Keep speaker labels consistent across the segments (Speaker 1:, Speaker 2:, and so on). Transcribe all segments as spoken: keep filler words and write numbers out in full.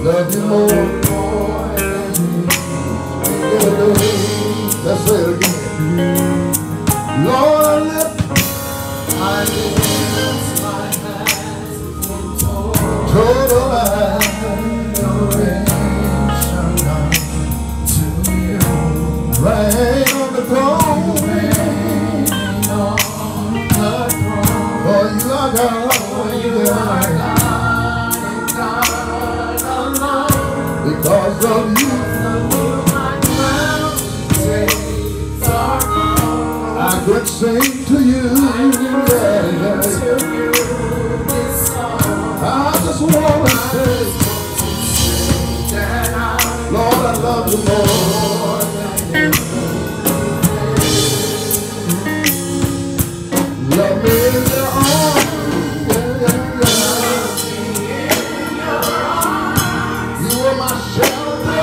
Speaker 1: love you more. Let's say it again. Lord, I lift, I lift my hands in total adoration unto you. Reign on the throne, reign on the throne. For you are God, for you are God, and God alone. Because of you, I could sing to you, yeah, yeah. I just want to say, Lord, I love you more. Love me in your arms, yeah, yeah, yeah. You are my shelter.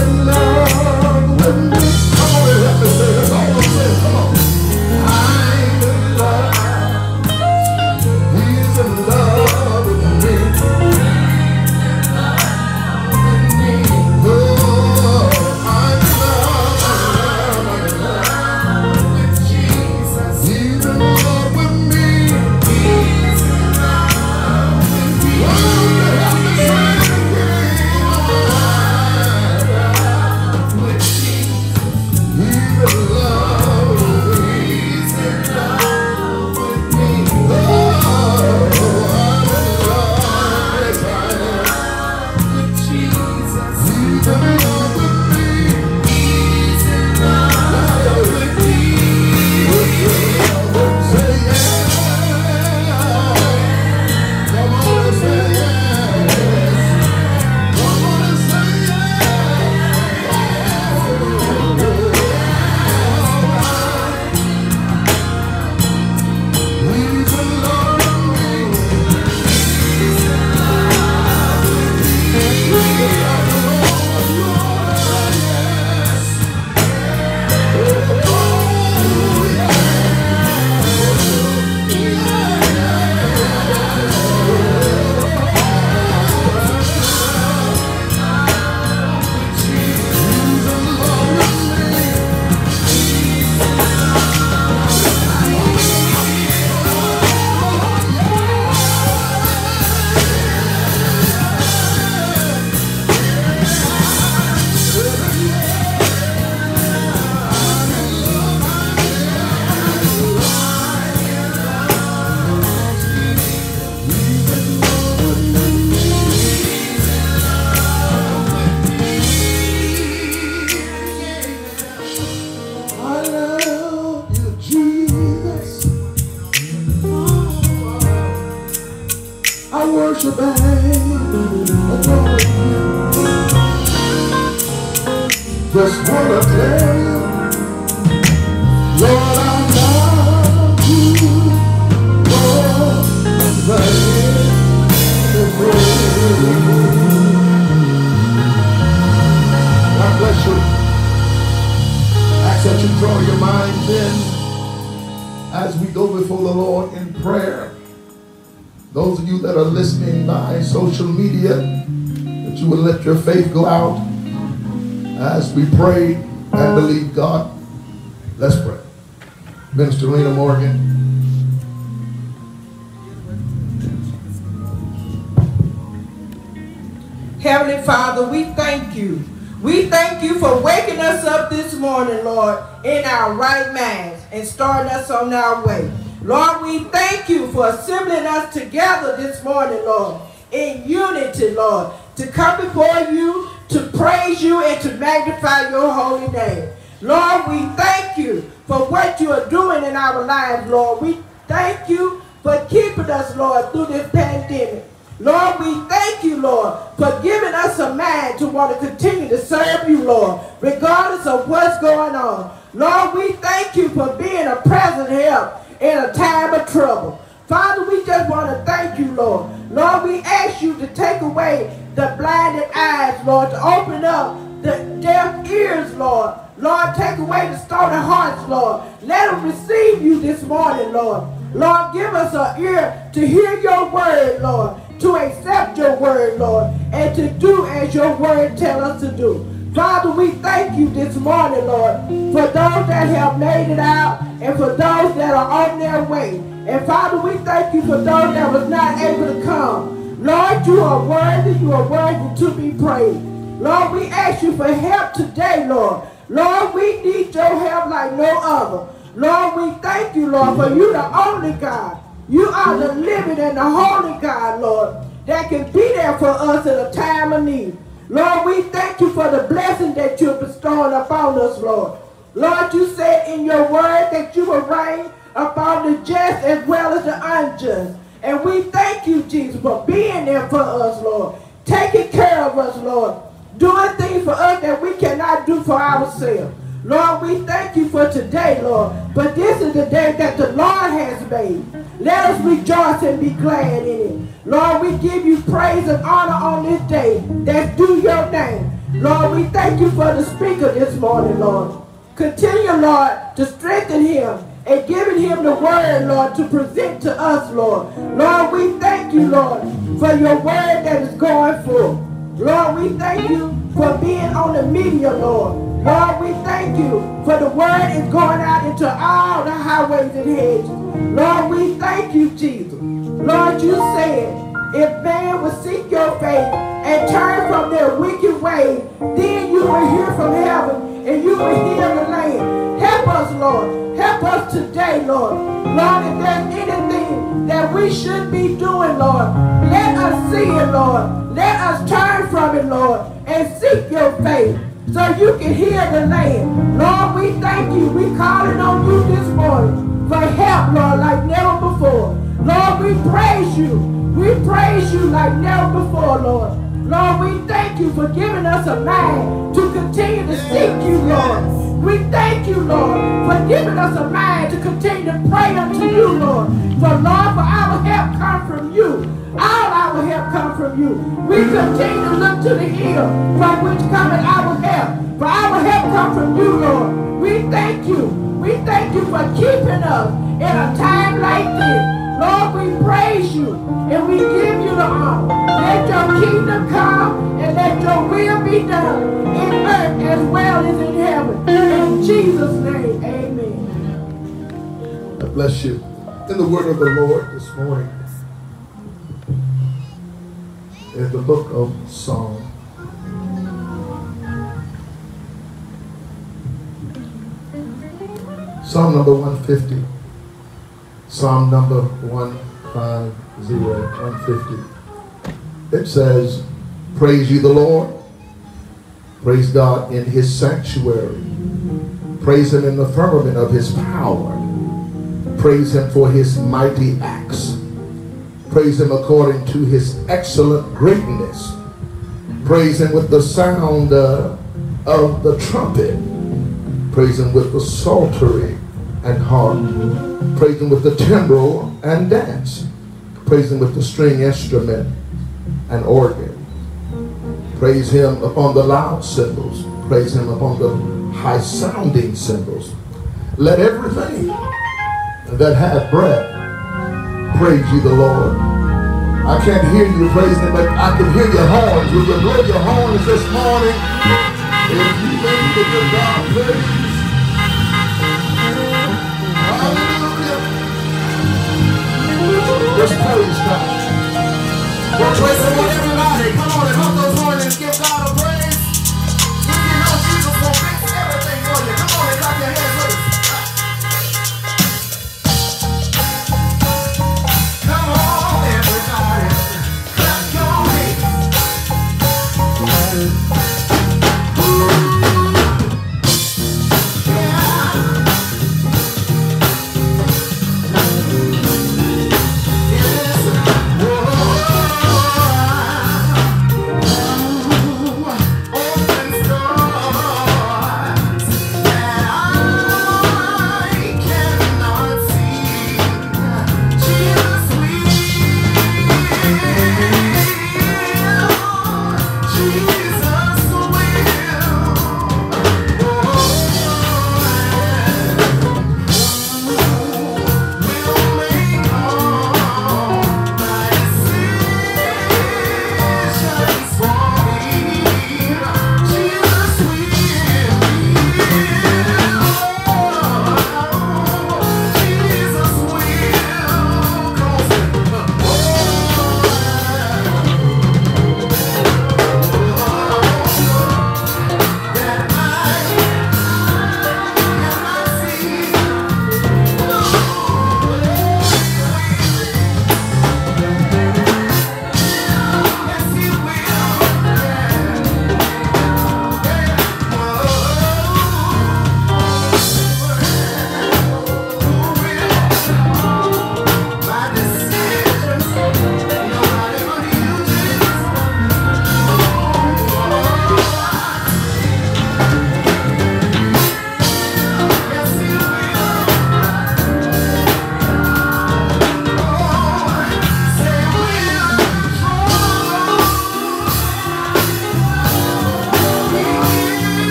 Speaker 1: in love with me. Come on and help me say it. That's all I'm saying. Come on. I'm in love. He's in love with me. Oh, I'm in love. I'm in love with Jesus. He's in love with me. He's in love with me. Oh, you help me say it again. Just wanna tell you, Lord, I love you more than anything. God bless you. Ask that you draw your minds in as we go before the Lord in prayer. Those of you that are listening by social media, that you will let your faith go out as we pray and believe God. Let's pray. Minister Lena Morgan.
Speaker 2: Heavenly Father, we thank you. We thank you for waking us up this morning, Lord, in our right minds and starting us on our way. Lord, we thank you for assembling us together this morning, Lord, in unity, Lord, to come before you, to praise you and to magnify your holy name. Lord, we thank you for what you are doing in our lives, Lord. We thank you for keeping us, Lord, through this pandemic. Lord, we thank you, Lord, for giving us a mind to want to continue to serve you, Lord, regardless of what's going on. Lord, we thank you for being a present help in a time of trouble. Father, we just want to thank you, Lord. Lord, we ask you to take away the blinded eyes, Lord, to open up the deaf ears, Lord. Lord, take away the stony hearts, Lord. Let them receive you this morning, Lord. Lord, give us an ear to hear your word, Lord, to accept your word, Lord, and to do as your word tells us to do. Father, we thank you this morning, Lord, for those that have made it out and for those that are on their way. And Father, we thank you for those that was not able to come. Lord, you are worthy, you are worthy to be praised. Lord, we ask you for help today, Lord. Lord, we need your help like no other. Lord, we thank you, Lord, for you the only God. You are the living and the holy God, Lord, that can be there for us in a time of need. Lord, we thank you for the blessing that you're bestowing upon us, Lord. Lord, you said in your word that you will reign upon the just as well as the unjust. And we thank you, Jesus, for being there for us, Lord. Taking care of us, Lord. Doing things for us that we cannot do for ourselves. Lord, we thank you for today, Lord. But this is the day that the Lord has made. Let us rejoice and be glad in it. Lord, we give you praise and honor on this day that's due your name. Lord, we thank you for the speaker this morning, Lord. Continue, Lord, to strengthen him and giving him the word, Lord, to present to us, Lord. Lord, we thank you, Lord, for your word that is going forth. Lord, we thank you for being on the media, Lord. Lord, we thank you for the word is going out into all the highways and hedges. Lord, we thank you, Jesus. Lord, you said, if man will seek your face and turn from their wicked ways, then you will hear from heaven and you will heal the land. Help us, Lord. Help us today, Lord. Lord, if there's anything that we should be doing, Lord, let us see it, Lord. Let us turn from it, Lord, and seek your face so you can heal the land. Lord, we thank you. We calling on you this morning for help, Lord, like never before. Lord, we praise you. We praise you like never before, Lord. Lord, we thank you for giving us a mind to continue to seek you, Lord. We thank you, Lord, for giving us a mind to continue to pray unto you, Lord. For, Lord, for our help come from you. All our help come from you. We continue to look to the hill from which cometh our help. For our help come from you, Lord. We thank you. We thank you for keeping us in a time like this. Lord, we praise you and we give you the honor. Let your kingdom come and let your will be done in earth as well as in heaven. In Jesus' name, amen.
Speaker 1: God bless you. In the word of the Lord this morning is the book of Psalm. Psalm number one fifty. Psalm number one fifty, one fifty. It says, praise ye the Lord. Praise God in his sanctuary. Praise him in the firmament of his power. Praise him for his mighty acts. Praise him according to his excellent greatness. Praise him with the sound uh, of the trumpet. Praise him with the psaltery and harp. Praise him with the timbrel and dance. Praise him with the string instrument and organ. Praise him upon the loud cymbals. Praise him upon the high sounding cymbals. Let everything that hath breath praise ye the Lord. I can't hear you praising him, but I can hear your horns. Will you blow your horns this morning? If you think to give God praise. Hallelujah. Just praise God. Well, praise the Lord, everybody. Come on and hump those horns and give God a praise. If you know Jesus will fix everything for you, come on and clap your hands with us. Come on, everybody. Clap your hands. Yeah. Yes. Whoa.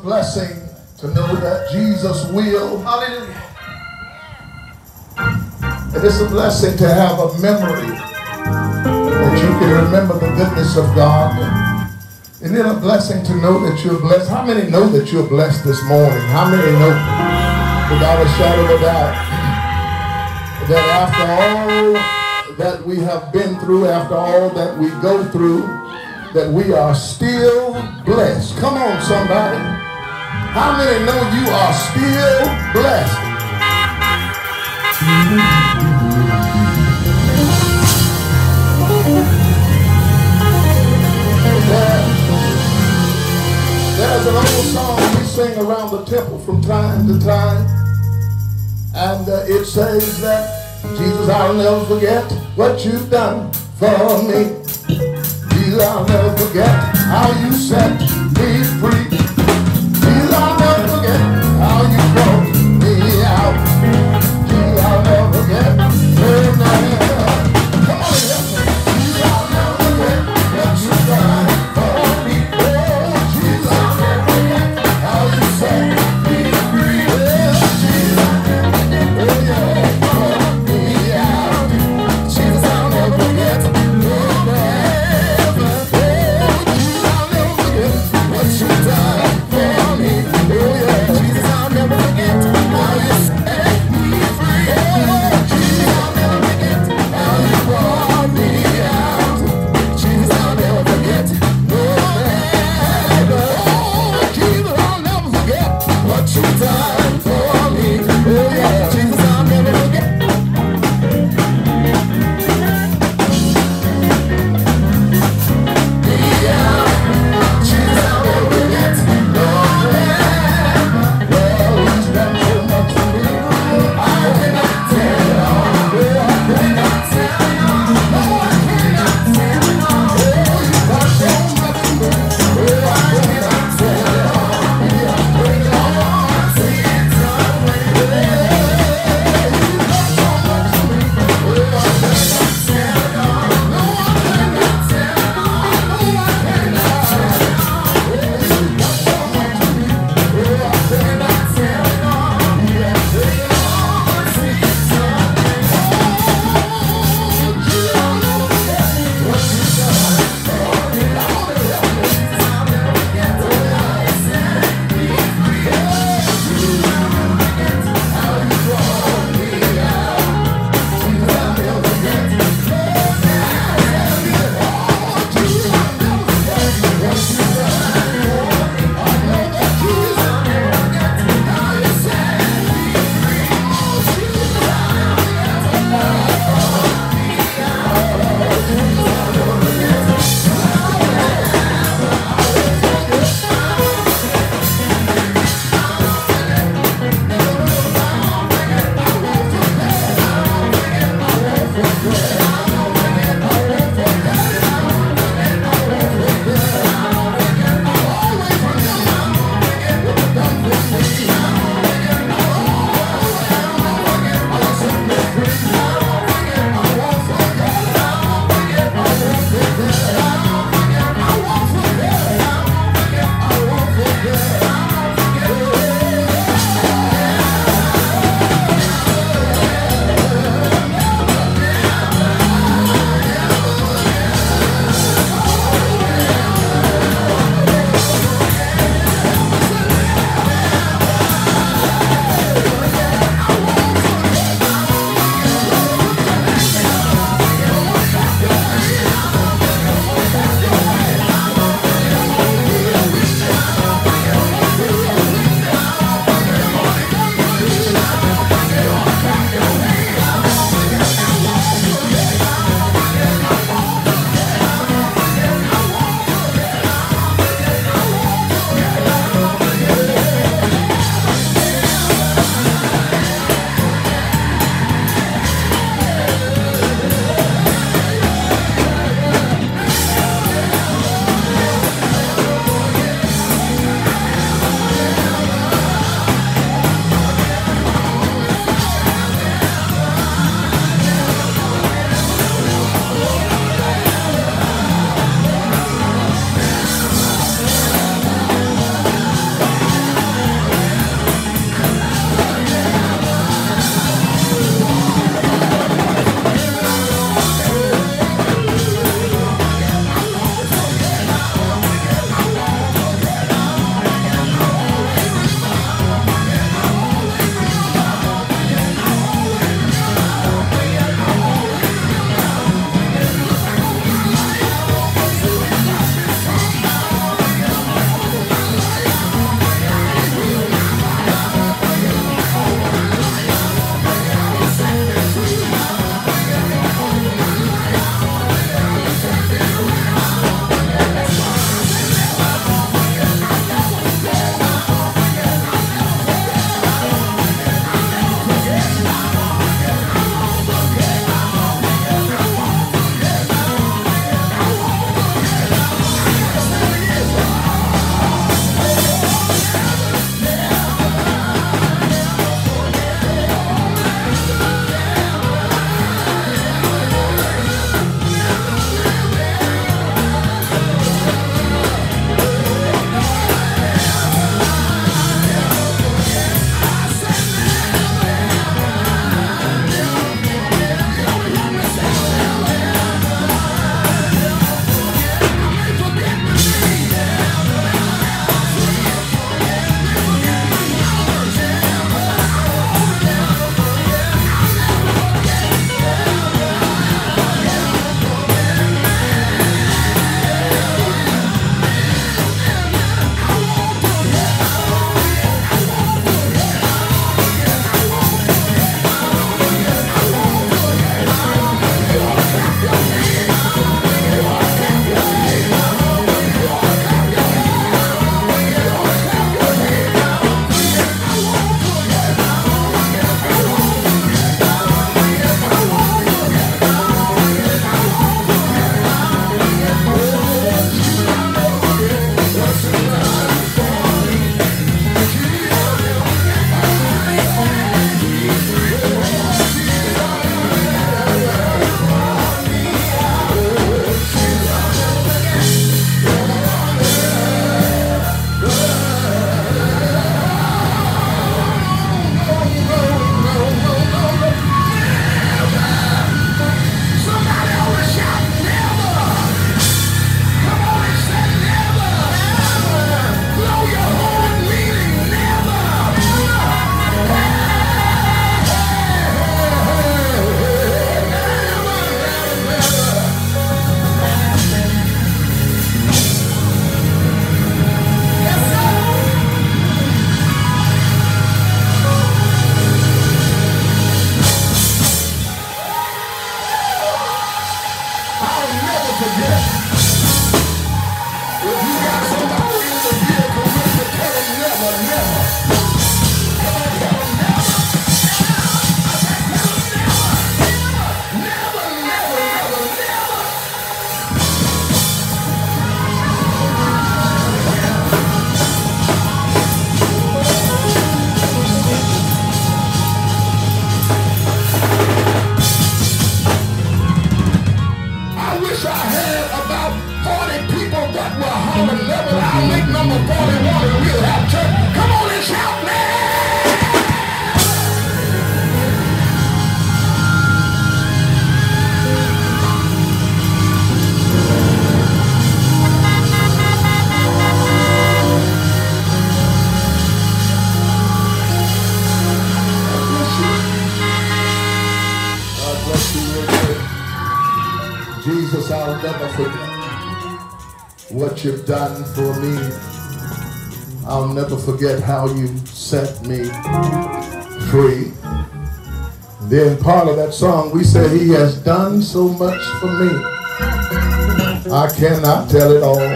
Speaker 1: blessing to know that Jesus will.
Speaker 3: Hallelujah.
Speaker 1: It is a blessing to have a memory that you can remember the goodness of God. Isn't it a blessing to know that you're blessed? How many know that you're blessed this morning? How many know without a shadow of a doubt that after all that we have been through, after all that we go through, that we are still blessed? Come on, somebody. How many know you are still blessed? There, there's an old song we sing around the temple from time to time, and uh, it says that, Jesus, I'll never forget what you've done for me. Jesus, I'll never forget how you set me free. Jesus, I'll never forget how you brought me out. Jesus, I'll never forget. Oh, no. Come on, help me. Jesus, I'll never forget what you've done for me. Oh, Jesus, I'll never forget how you set me free. Oh, Jesus, oh, yeah. What you done? forget. If you got somebody in the vehicle with you, tell them never, never. Come on, tell them never. Never, never, never, never. I wish I had about forty people that were hollering level. I'll make number forty-one and we'll have church. Come on and shout, man! God bless you real quick. Jesus, I'll never forget what you've done for me. I'll never forget how you set me free. Then part of that song, we said he has done so much for me. I cannot tell it all.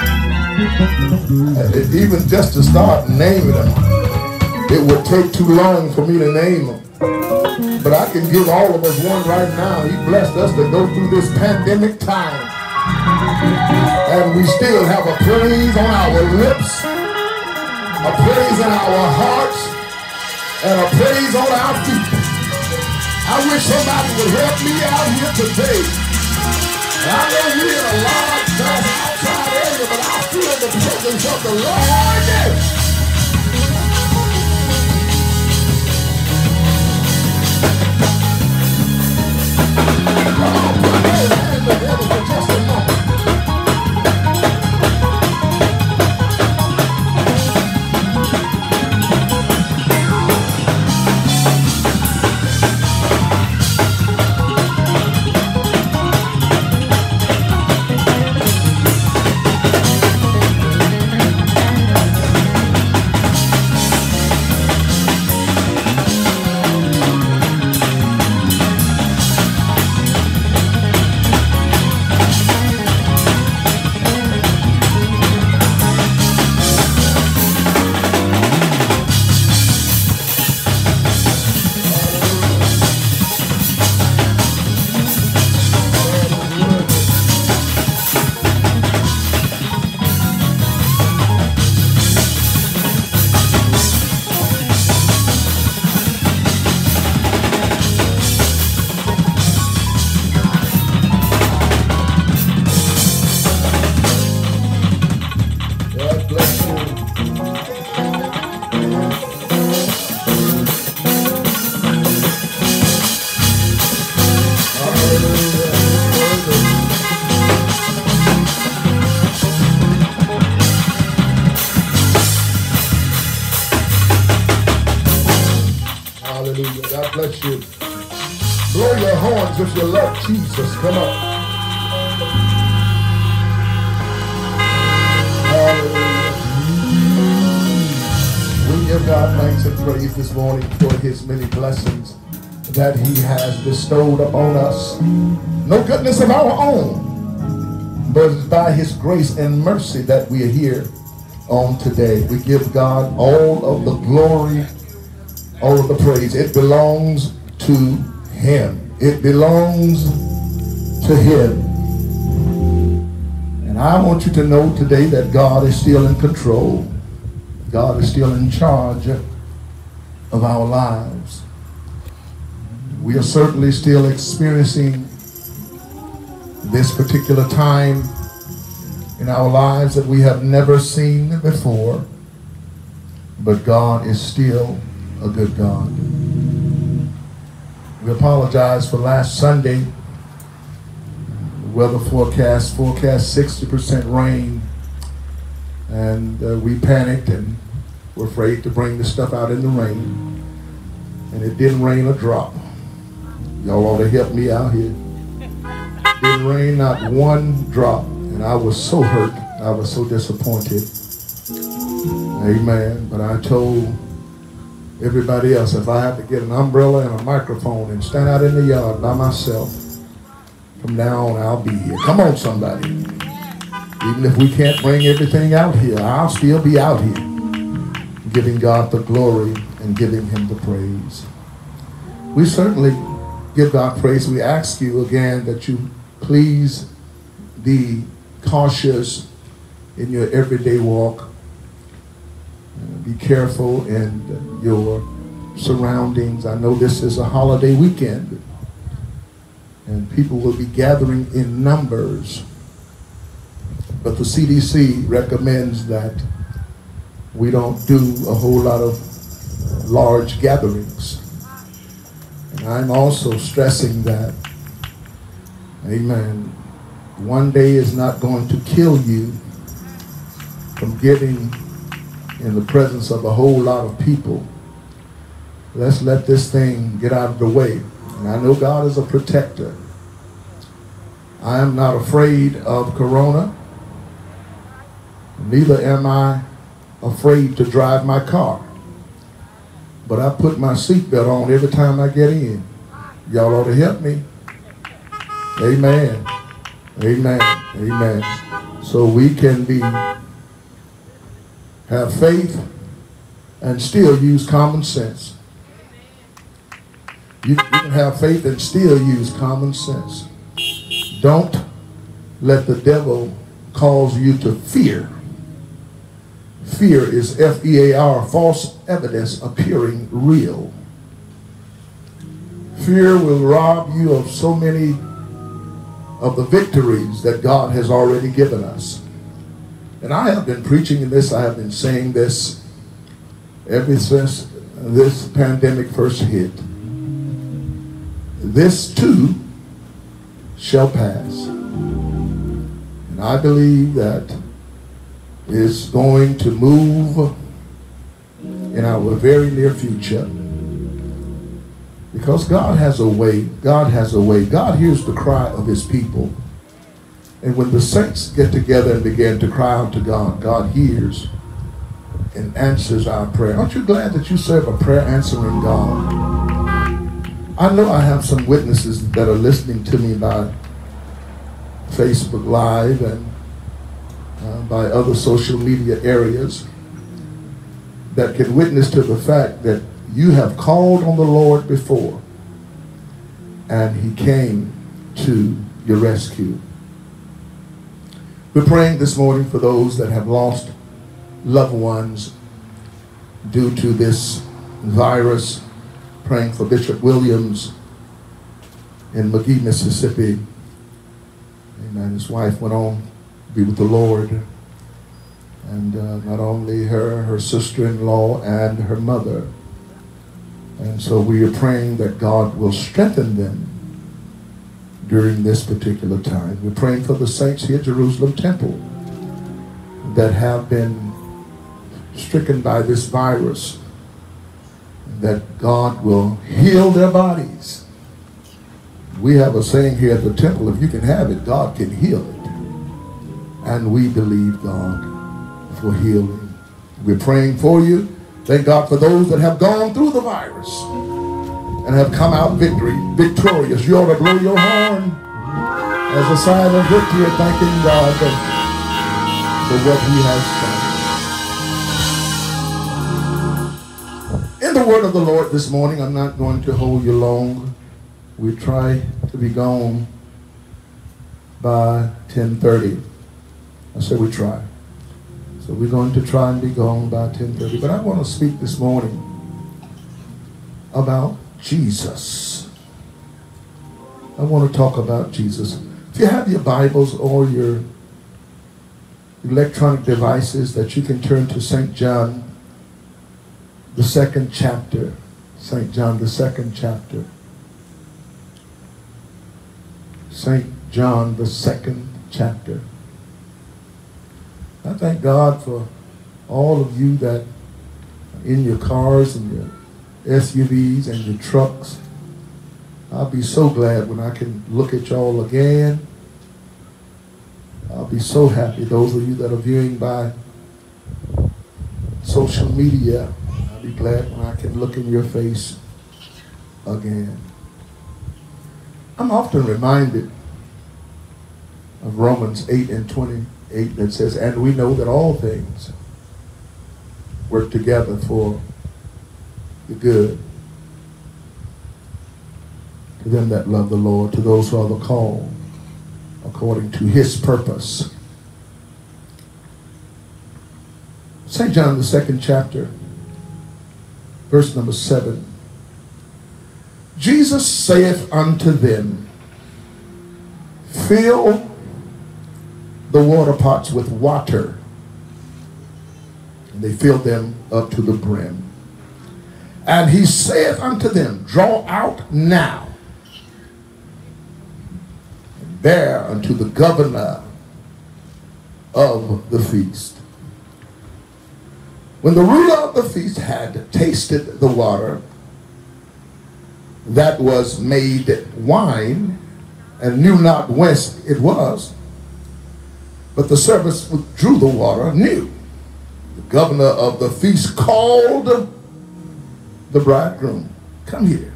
Speaker 1: And even just to start naming them, it would take too long for me to name them. But I can give all of us one right now. He blessed us to go through this pandemic time. And we still have a praise on our lips, a praise in our hearts, and a praise on our feet. I wish somebody would help me out here today. And I know we're in a large mass outside area, but I feel the presence of the Lord there. Come on, put those hands together for just a moment. Hallelujah. God bless you. Blow your horns if you love Jesus. Come on. Hallelujah. We give God thanks and praise this morning for his many blessings that he has bestowed upon us. No goodness of our own, but it's by his grace and mercy that we are here on today. We give God all of the glory, all of the praise. It belongs to him. It belongs to him. And I want you to know today that God is still in control. God is still in charge of our lives. We are certainly still experiencing this particular time in our lives that we have never seen before. But God is still a good God. We apologize for last Sunday. The weather forecast forecast sixty percent rain, and uh, we panicked and were afraid to bring the stuff out in the rain, and it didn't rain a drop. Y'all ought to help me out here. It didn't rain not one drop, and I was so hurt. I was so disappointed. Amen. But I told everybody else, if I have to get an umbrella and a microphone and stand out in the yard by myself From now on, I'll be here. Come on, somebody. Even if we can't bring everything out here, I'll still be out here, giving God the glory and giving him the praise. We certainly give God praise. We ask you again that you please be cautious in your everyday walk. Be careful in your surroundings. I know this is a holiday weekend, and people will be gathering in numbers. But the C D C recommends that we don't do a whole lot of large gatherings. And I'm also stressing that, amen, one day is not going to kill you from getting in the presence of a whole lot of people. Let's let this thing get out of the way. And I know God is a protector. I am not afraid of corona. Neither am I afraid to drive my car. But I put my seatbelt on every time I get in. Y'all ought to help me. Amen. Amen. Amen. So we can be have faith and still use common sense. You, you can have faith and still use common sense. Don't let the devil cause you to fear. Fear is F E A R, false evidence appearing real. Fear will rob you of so many of the victories that God has already given us. And I have been preaching this, I have been saying this ever since this pandemic first hit. This too shall pass. And I believe that it's going to move in our very near future. Because God has a way, God has a way. God hears the cry of his people. And when the saints get together and begin to cry out to God, God hears and answers our prayer. Aren't you glad that you serve a prayer answering God? I know I have some witnesses that are listening to me by Facebook Live and uh, by other social media areas that can witness to the fact that you have called on the Lord before and he came to your rescue. We're praying this morning for those that have lost loved ones due to this virus. Praying for Bishop Williams in McGee, Mississippi. Amen. His wife went on to be with the Lord. And uh, not only her, her sister-in-law and her mother. And so we are praying that God will strengthen them during this particular time. We're praying for the saints here at Jerusalem Temple that have been stricken by this virus, that God will heal their bodies. We have a saying here at the temple, if you can have it, God can heal it. And we believe God for healing. We're praying for you. Thank God for those that have gone through the virus and have come out victory, victorious. You ought to blow your horn as a sign of victory, thanking God for, for what he has done. In the word of the Lord this morning, I'm not going to hold you long. We try to be gone by ten thirty. I said we try. So we're going to try and be gone by ten thirty. But I want to speak this morning about Jesus. I want to talk about Jesus. If you have your Bibles or your electronic devices, that you can turn to Saint John, the second chapter. Saint John, the second chapter. Saint John, the second chapter. I thank God for all of you that are in your cars and your S U Vs and your trucks. I'll be so glad when I can look at y'all again. I'll be so happy. Those of you that are viewing by social media, I'll be glad when I can look in your face again. I'm often reminded of Romans eight and twenty-eight that says, and we know that all things work together for the good to them that love the Lord, to those who are the called according to his purpose. Saint John, the second chapter, verse number seven. Jesus saith unto them, fill the water pots with water. And they filled them up to the brim. And he saith unto them, draw out now, and bear unto the governor of the feast. When the ruler of the feast had tasted the water that was made wine, and knew not whence it was, but the servants withdrew the water new, the governor of the feast called the bridegroom, come here,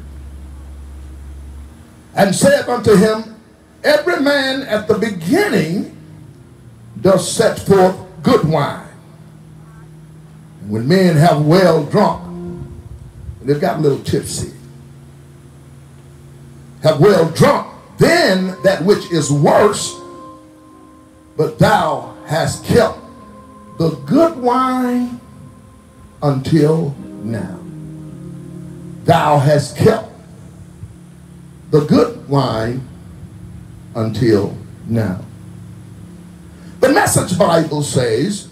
Speaker 1: and said unto him, every man at the beginning does set forth good wine. And when men have well drunk, and they've got a little tipsy, have well drunk, then that which is worse, but thou hast kept the good wine until now. Thou hast kept the good wine until now. The Message Bible says,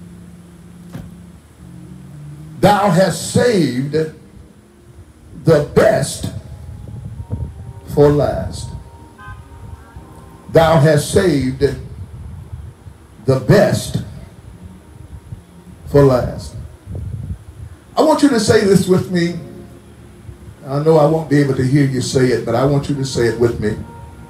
Speaker 1: thou hast saved the best for last. Thou hast saved the best for last. I want you to say this with me. I know I won't be able to hear you say it, but I want you to say it with me.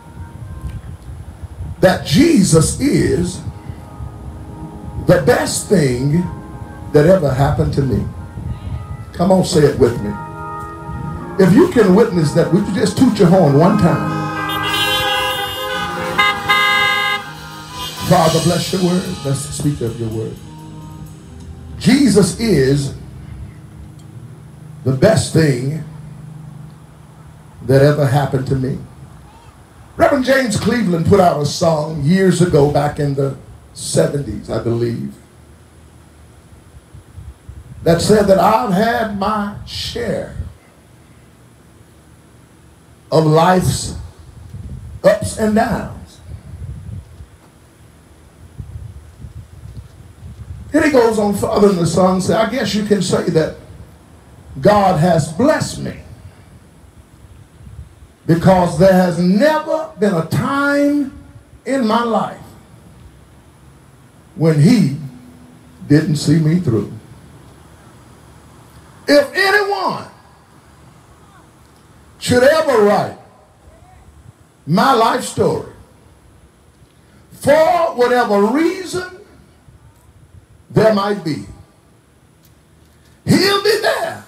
Speaker 1: That Jesus is the best thing that ever happened to me. Come on, say it with me. If you can witness that, would you just toot your horn one time? Father, bless your word. Bless the speaker of your word. Jesus is the best thing that ever happened to me. Reverend James Cleveland put out a song years ago, back in the seventies, I believe, that said that I've had my share of life's ups and downs. Then he goes on further in the song and says, I guess you can say that God has blessed me, because there has never been a time in my life when he didn't see me through. If anyone should ever write my life story, for whatever reason there might be, he'll be there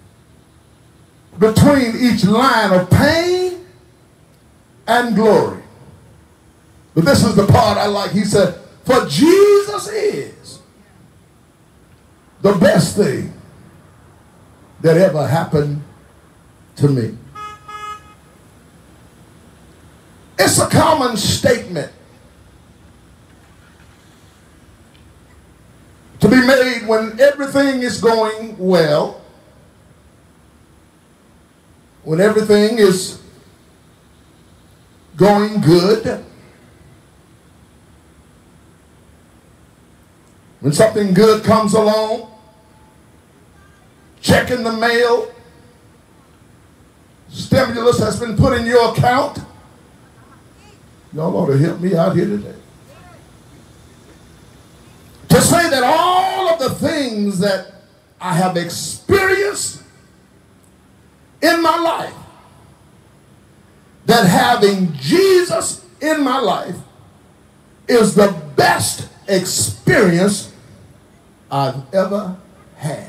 Speaker 1: between each line of pain and glory. But this is the part I like. He said, for Jesus is the best thing that ever happened to me. It's a common statement to be made when everything is going well, when everything is going good, when something good comes along, check in the mail, stimulus has been put in your account. Y'all ought to help me out here today. To say that all of the things that I have experienced in my life, that having Jesus in my life is the best experience I've ever had.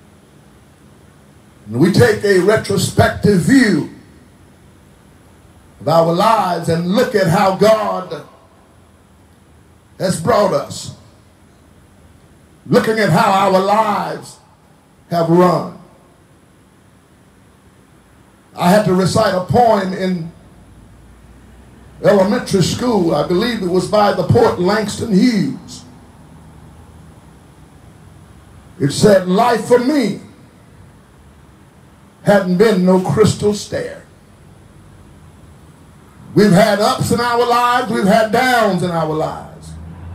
Speaker 1: And we take a retrospective view of our lives and look at how God has brought us. Looking at how our lives have run. I had to recite a poem in elementary school. I believe it was by the poet Langston Hughes. It said, life for me hadn't been no crystal stair. We've had ups in our lives, we've had downs in our lives.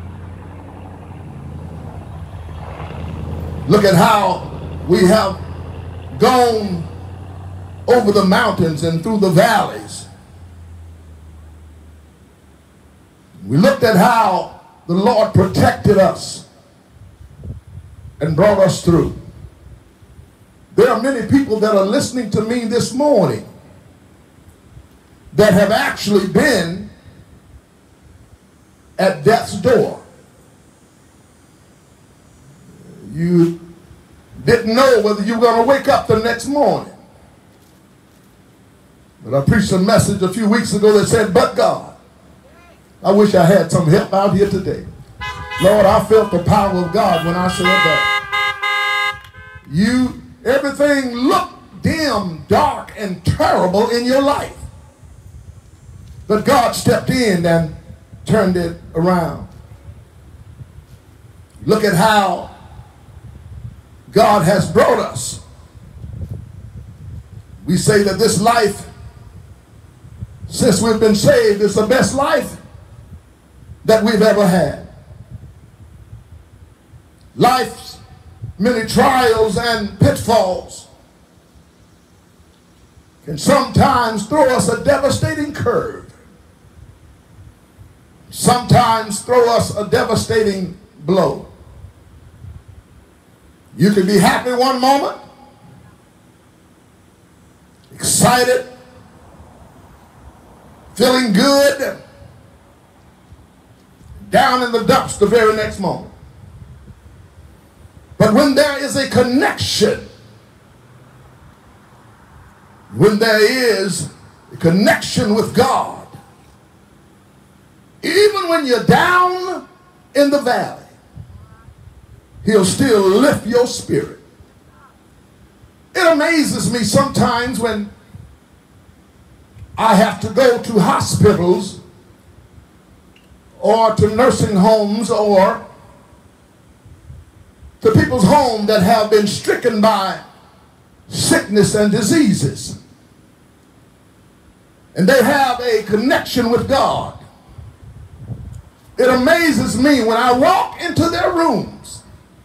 Speaker 1: Look at how we have gone over the mountains and through the valleys. We looked at how the Lord protected us and brought us through. There are many people that are listening to me this morning that have actually been at death's door. You didn't know whether you were going to wake up the next morning. But I preached a message a few weeks ago that said, but God. I wish I had some help out here today. Lord, I felt the power of God when I said that. You, everything looked dim, dark, and terrible in your life. But God stepped in and turned it around. Look at how God has brought us. We say that this life, since we've been saved, is the best life that we've ever had. Life's many trials and pitfalls can sometimes throw us a devastating curve. Sometimes throw us a devastating blow. You can be happy one moment, excited, feeling good, down in the dumps the very next moment. But when there is a connection, when there is a connection with God, even when you're down in the valley, He'll still lift your spirit. It amazes me sometimes when I have to go to hospitals or to nursing homes or to people's homes that have been stricken by sickness and diseases. And they have a connection with God. It amazes me when I walk into their rooms,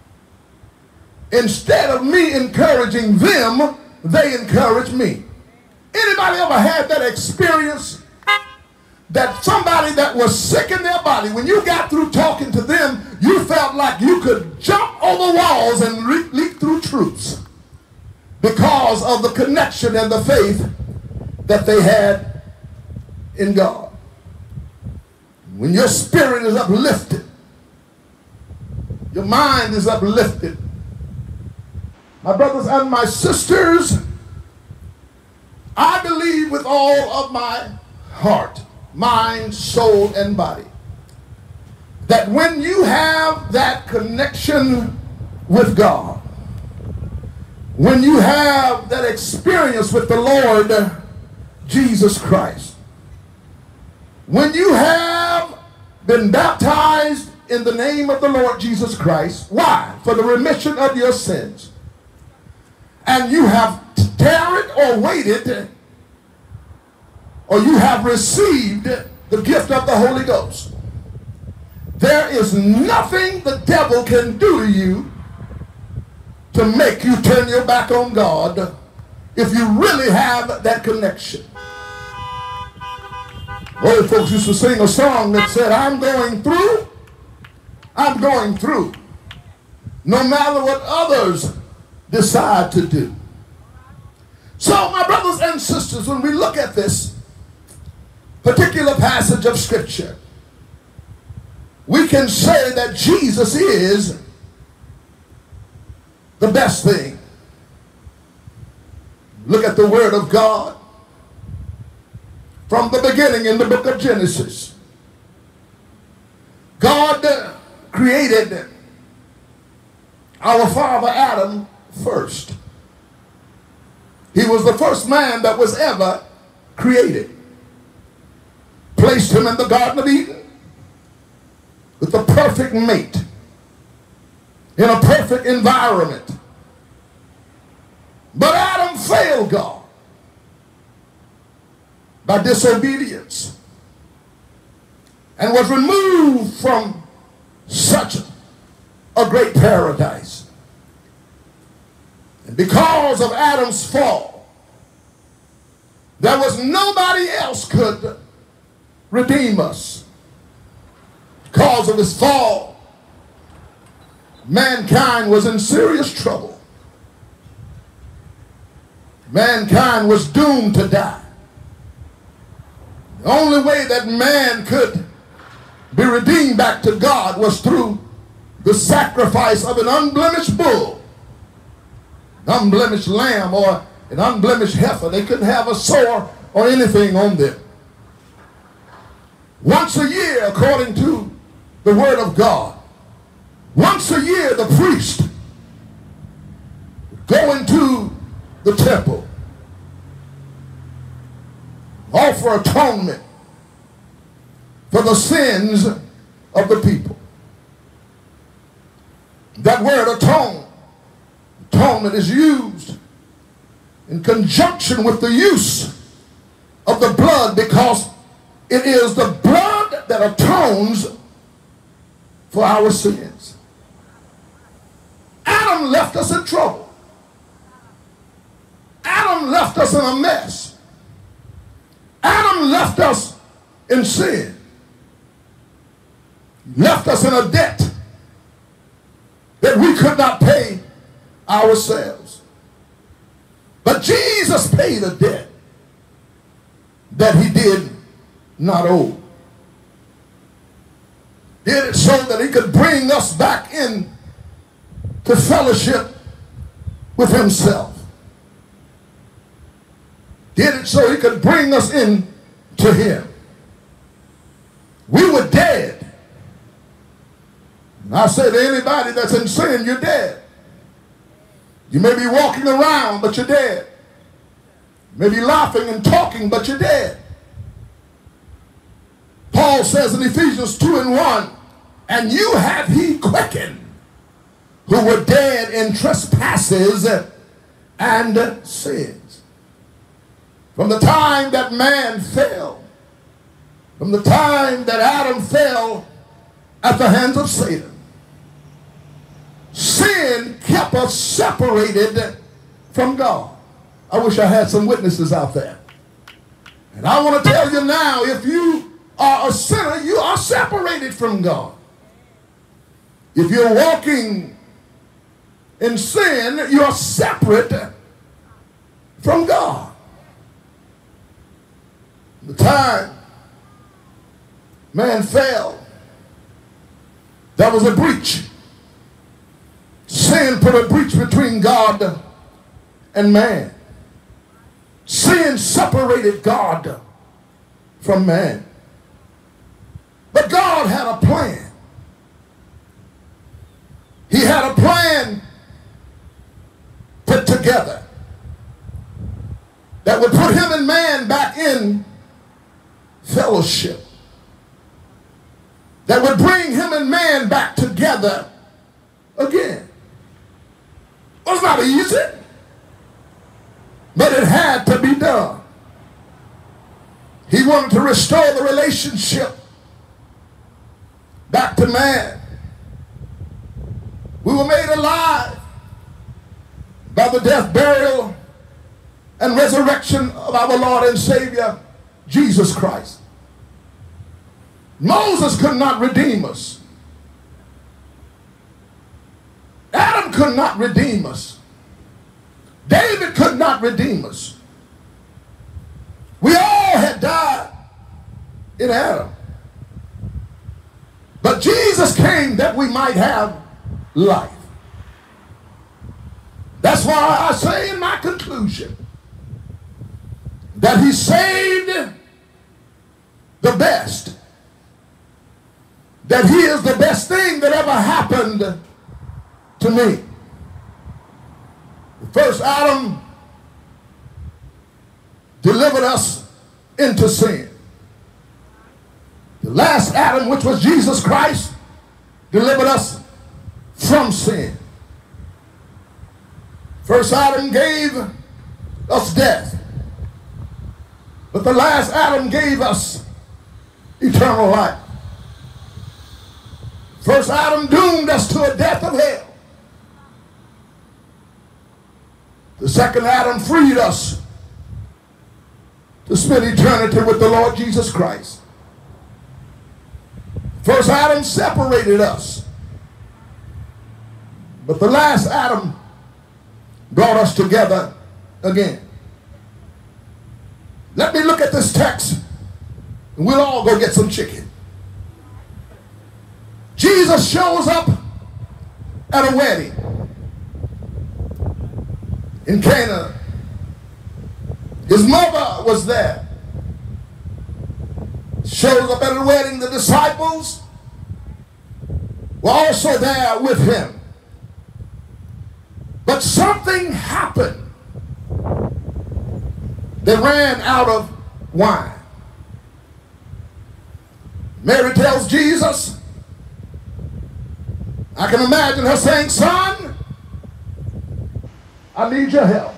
Speaker 1: instead of me encouraging them, they encourage me. Anybody ever had that experience that somebody that was sick in their body, when you got through talking to them, you felt like you could jump over walls and leap, leap through troops because of the connection and the faith that they had in God? When your spirit is uplifted, your mind is uplifted, my brothers and my sisters, I believe with all of my heart, mind, soul, and body, that when you have that connection with God, when you have that experience with the Lord Jesus Christ, when you have been baptized in the name of the Lord Jesus Christ, why? For the remission of your sins. And you have tarried or waited, or you have received the gift of the Holy Ghost. There is nothing the devil can do to you to make you turn your back on God if you really have that connection. Old folks used to sing a song that said, I'm going through, I'm going through, no matter what others decide to do. So, my brothers and sisters, when we look at this particular passage of Scripture, we can say that Jesus is the best thing. Look at the Word of God. from the beginning in the book of Genesis, God created our father Adam first. He was the first man that was ever created. Placed him in the Garden of Eden with the perfect mate in a perfect environment. But Adam failed God by disobedience and was removed from such a great paradise. And because of Adam's fall, there was nobody else could redeem us. Because of his fall, mankind was in serious trouble. Mankind was doomed to die. The only way that man could be redeemed back to God was through the sacrifice of an unblemished bull, an unblemished lamb, or an unblemished heifer. They couldn't have a sore or anything on them. Once a year, according to the word of God, once a year the priest would go into the temple, offer atonement for the sins of the people. That word atone, atonement is used in conjunction with the use of the blood, because it is the blood that atones for our sins. Adam left us in trouble. Adam left us in a mess. Adam left us in sin. Left us in a debt that we could not pay ourselves. But Jesus paid a debt that he did not owe. Did it so that he could bring us back in to fellowship with himself. Did it so he could bring us in to him. We were dead. And I say to anybody that's in sin, you're dead. You may be walking around, but you're dead. You may be laughing and talking, but you're dead. Paul says in Ephesians two and one, and you have he quickened, who were dead in trespasses and sins. From the time that man fell, from the time that Adam fell at the hands of Satan, sin kept us separated from God. I wish I had some witnesses out there. And I want to tell you now, if you are a sinner, you are separated from God. If you're walking in sin, you are separate from God. The time man fell, there was a breach. Sin put a breach between God and man. Sin separated God from man. But God had a plan. He had a plan put together that would put him and man back in fellowship, that would bring him and man back together again. It was not easy, but it had to be done. He wanted to restore the relationship back to man. We were made alive by the death, burial, and resurrection of our Lord and Savior, Jesus Christ. Moses could not redeem us. Adam could not redeem us. David could not redeem us. We all had died in Adam. But Jesus came that we might have life. That's why I say in my conclusion that he saved the best. That he is the best thing that ever happened to me. The first Adam delivered us into sin. The last Adam, which was Jesus Christ, delivered us from sin. First Adam gave us death, but the last Adam gave us eternal life. First Adam doomed us to a death of hell. The second Adam freed us to spend eternity with the Lord Jesus Christ. First Adam separated us, but the last Adam brought us together again. Let me look at this text, and we'll all go get some chicken. Jesus shows up at a wedding in Cana. His mother was there. Shows up at a wedding. The disciples were also there with him. But something happened. They ran out of wine. Mary tells Jesus, I can imagine her saying, son, I need your help.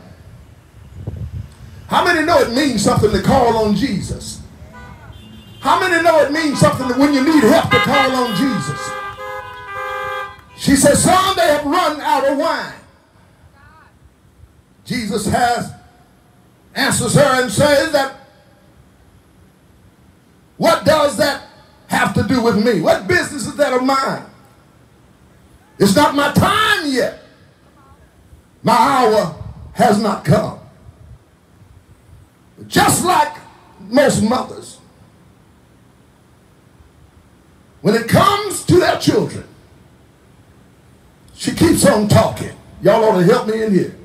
Speaker 1: How many know it means something to call on Jesus? How many know it means something that when you need help to call on Jesus? She says, son, they have run out of wine. Jesus has answers her and says that, what does that have to do with me? What business is that of mine? It's not my time yet. My hour has not come. Just like most mothers, when it comes to their children, she keeps on talking. Y'all ought to help me in here.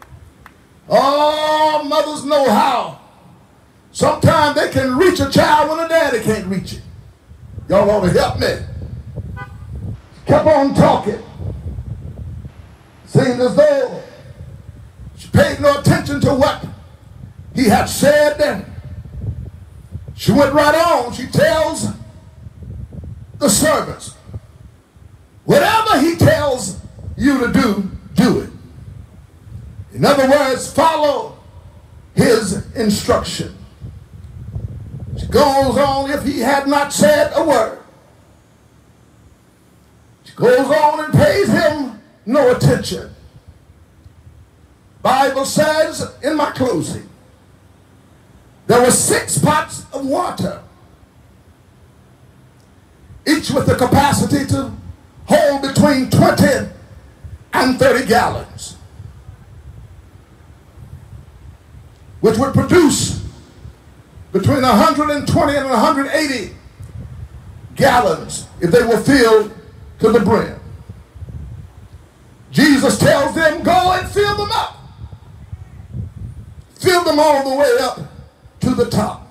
Speaker 1: Oh, mothers know how. Sometimes they can reach a child when a daddy can't reach it. Y'all ought to help me. Kept on talking. Seemed as though she paid no attention to what he had said. Then she went right on. She tells the servants, whatever he tells you to do, do it. In other words, follow his instruction. She goes on, if he had not said a word. She goes on and pays him no attention. Bible says in my closing, there were six pots of water, each with the capacity to hold between twenty and thirty gallons, which would produce between one hundred twenty and one hundred eighty gallons if they were filled to the brim. Jesus tells them, go and fill them up. Fill them all the way up to the top.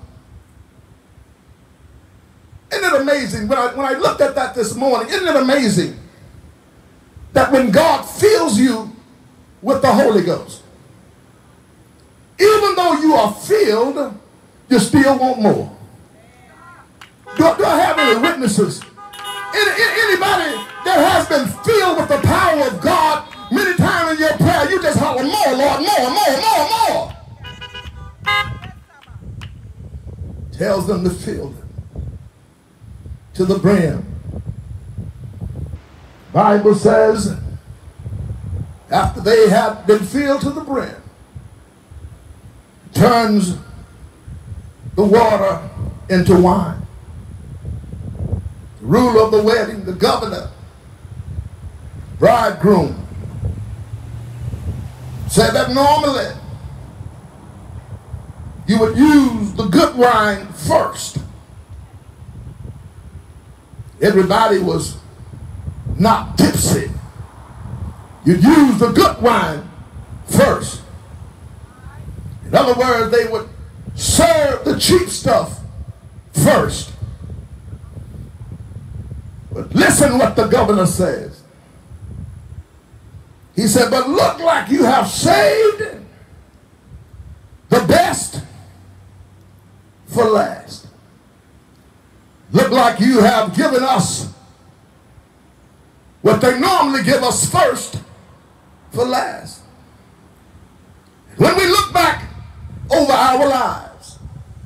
Speaker 1: Isn't it amazing? When I, when I looked at that this morning, isn't it amazing that when God fills you with the Holy Ghost, even though you are filled, you still want more? Do, do I have any witnesses? Any, anybody that has been filled with the power of God, many times in your prayer, you just holler, more, Lord, more, more, more, more. Tells them to fill them to the brim. Bible says, after they have been filled to the brim, turns the water into wine. The ruler of the wedding, the governor, bridegroom, said that normally you would use the good wine first. Everybody was not tipsy. You'd use the good wine first. In other words, they would serve the cheap stuff first. But listen what the governor says. He said, but look like you have saved the best for last. Look like you have given us what they normally give us first for last. When we look back over our lives,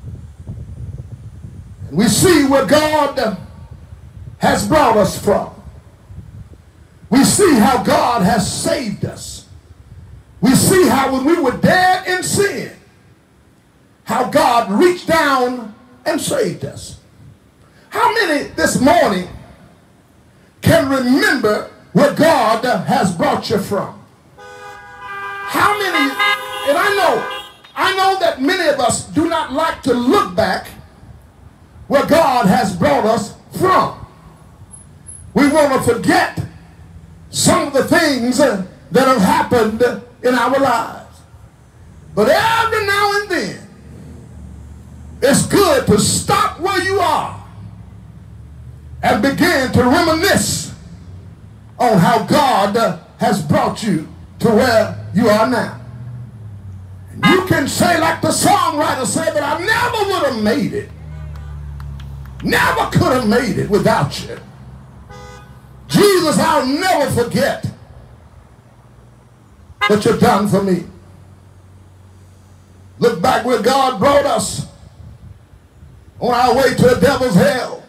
Speaker 1: we see where God has brought us from. We see how God has saved us. We see how when we were dead in sin, how God reached down and saved us. How many this morning can remember where God has brought you from? How many, and I know, I know that many of us do not like to look back where God has brought us from. We want to forget some of the things that have happened in our lives. But every now and then, it's good to stop where you are and begin to reminisce on how God has brought you to where you are now. And you can say like the songwriter said, but I never would have made it. Never could have made it without you. Jesus, I'll never forget what you've done for me. Look back where God brought us on our way to the devil's hell.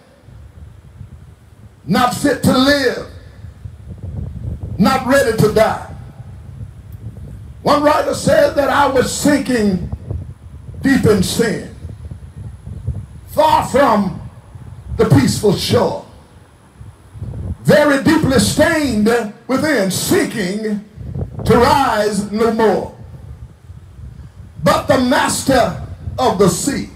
Speaker 1: Not fit to live. Not ready to die. One writer said that I was sinking deep in sin, far from the peaceful shore, very deeply stained within, seeking to rise no more. But the master of the sea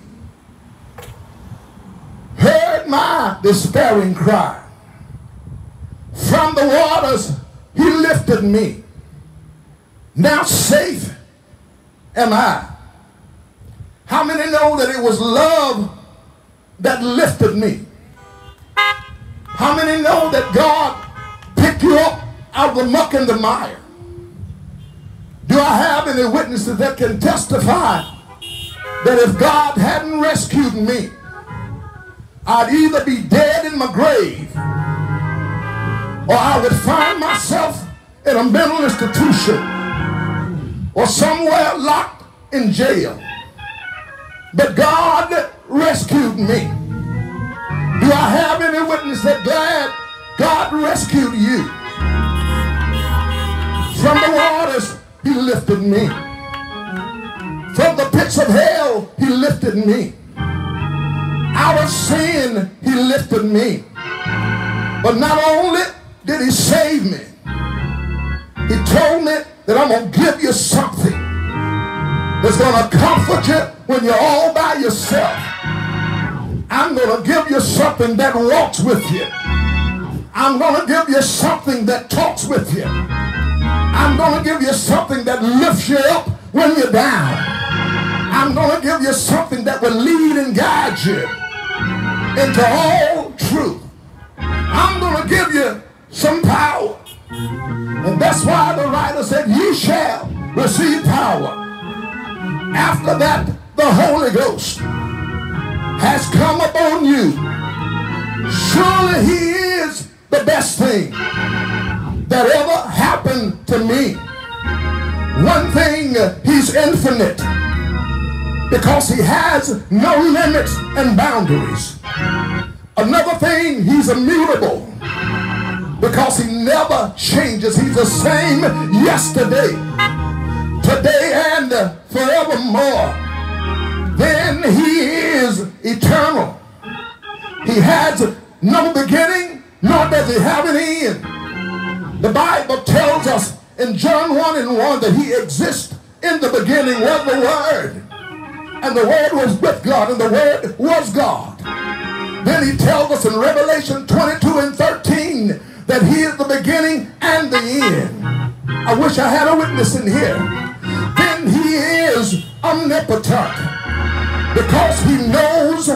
Speaker 1: heard my despairing cry. From the waters he lifted me. Now safe am I. How many know that it was love that lifted me? How many know that God picked you up out of the muck and the mire? Do I have any witnesses that can testify that if God hadn't rescued me, I'd either be dead in my grave or I would find myself in a mental institution or somewhere locked in jail? But God rescued me. Do I have any witness that glad God rescued you? From the waters, he lifted me. From the pits of hell, he lifted me. Out of sin, he lifted me. But not only did he save me, he told me that I'm going to give you something that's going to comfort you when you're all by yourself. I'm going to give you something that walks with you. I'm going to give you something that talks with you. I'm going to give you something that lifts you up when you're down. I'm going to give you something that will lead and guide you into all truth. I'm going to give you some power. And that's why the writer said, you shall receive power. After that, the Holy Ghost has come upon you. Surely he is the best thing that ever happened to me. One thing, he's infinite because he has no limits and boundaries. Another thing, he's immutable because he never changes. He's the same yesterday, today, and forevermore. Then he is eternal. He has no beginning, nor does he have an end. The Bible tells us in John one and one that he exists in the beginning was the Word. And the Word was with God, and the Word was God. Then he tells us in Revelation twenty-two and thirteen that he is the beginning and the end. I wish I had a witness in here. Then he is omnipotent because he knows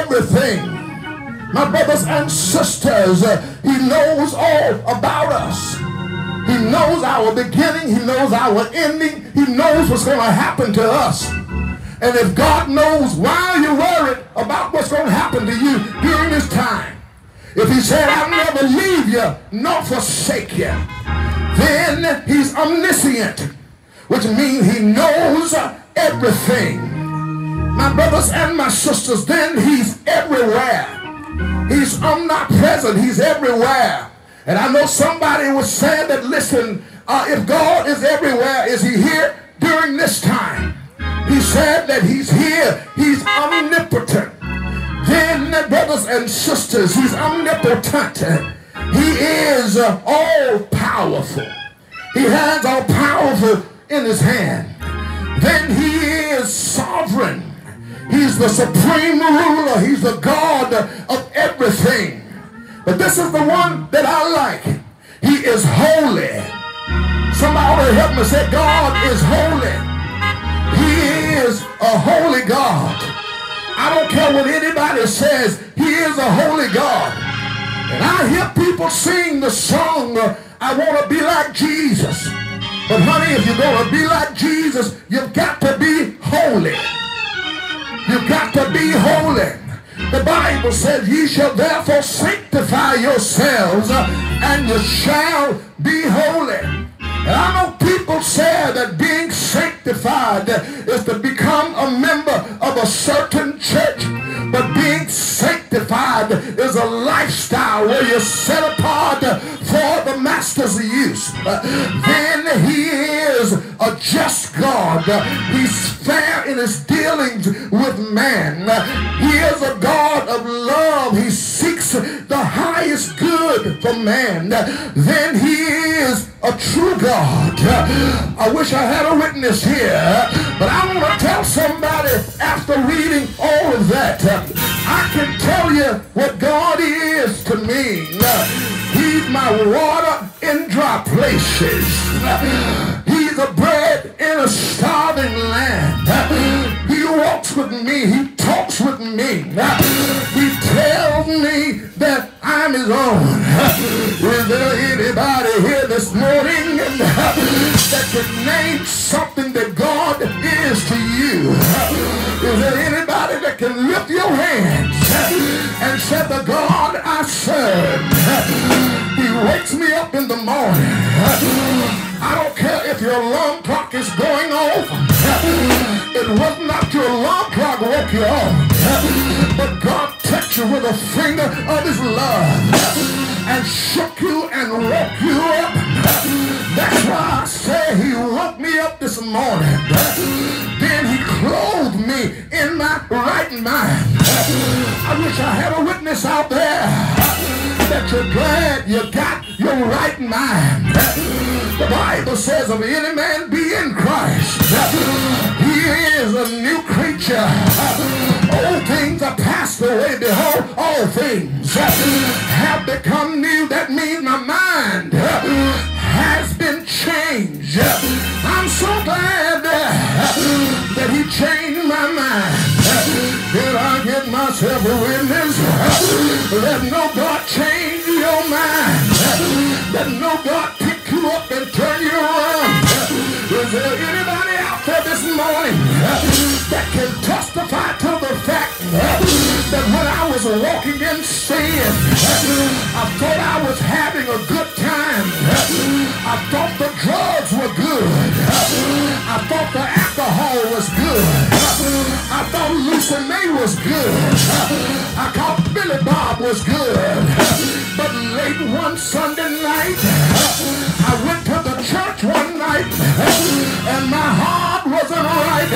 Speaker 1: everything. My brothers and sisters, uh, he knows all about us. He knows our beginning. He knows our ending. He knows what's going to happen to us. And if God knows, why are you worried about what's going to happen to you during this time? If he said, I'll never leave you nor forsake you, then he's omniscient, which means he knows everything. My brothers and my sisters, then he's everywhere. He's omnipresent. He's everywhere. And I know somebody was saying that, listen, uh, if God is everywhere, is he here during this time? He said that he's here. He's omnipotent. Then, brothers and sisters, he's omnipotent. He is uh, all-powerful. He has all powerful in his hand. Then he is sovereign. He's the supreme ruler. He's the God of everything. But this is the one that I like. He is holy. Somebody help me say, God is holy. He is a holy God. I don't care what anybody says. He is a holy God. And I hear people sing the song, I want to be like Jesus. But honey, if you're going to be like Jesus, you've got to be holy. You've got to be holy. The Bible says, ye shall therefore sanctify yourselves, and you shall be holy. And I know people say that being sanctified is to become a member of a certain church. But being sanctified is a lifestyle where you're set apart for the master's use. Then he is a just God. He's fair in his dealings with man. He is a God of love. He seeks the highest good for man. Then he is a true God. I wish I had a witness here, but I want to tell somebody after reading all of that, I can tell you what God is to me. He's my water in dry places. He's a bread in a starving land. He walks with me. He talks with me. He tells me that I'm his own. Is there anybody here this morning that can name something that God is to you? Is there anybody that can lift your hands and say, the God I serve, he wakes me up in the morning. I don't care if your alarm clock is going off. It was not your alarm clock woke you up, but God touched you with a finger of his love and shook you and woke you up. That's why I say he woke me up this morning. Then he clothed me in my right mind. I wish I had a witness out there that you're glad you got your right mind. The Bible says, if any man be in Christ, he is a new creature. Old things are passed away. Behold, all things have become new. That means my mind has been changed. I'm so glad that he changed my mind. Did I get myself a witness? Let no God change your mind. Let no God pick you up and turn you around. Is there anybody out there this morning that can testify to the fact that when I was walking in sin, I thought I was having a good time. I thought the drugs were good. I thought the alcohol was good. I thought Lucy May was good. I thought Billy Bob was good. But late one Sunday night, I went to the church one night, and my heart wasn't right.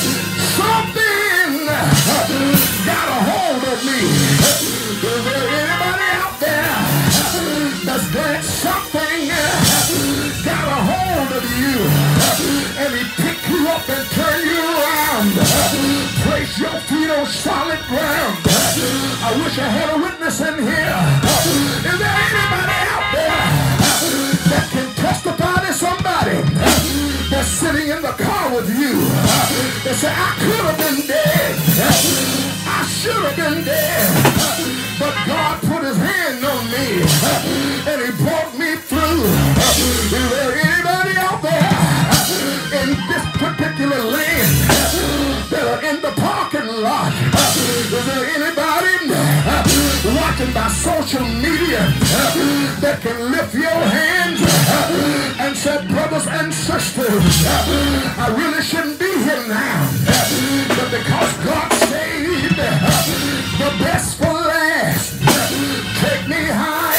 Speaker 1: Something got a hold of me. Is there anybody out there that's glad something got a hold of you, and he picked you up and turned you around? Place your feet on solid ground. I wish I had a witness in here. Is there anybody out there that can testify to somebody that's sitting in the car with you that say, I could have been dead, I should have been dead, but God put his hand on me and he brought me through. Is there anybody out there in this particular land that are in the parking lot? Is there anybody watching by social media that can lift your hands and say, brothers and sisters, I really shouldn't be here now, but because God saved the best for last, take me high.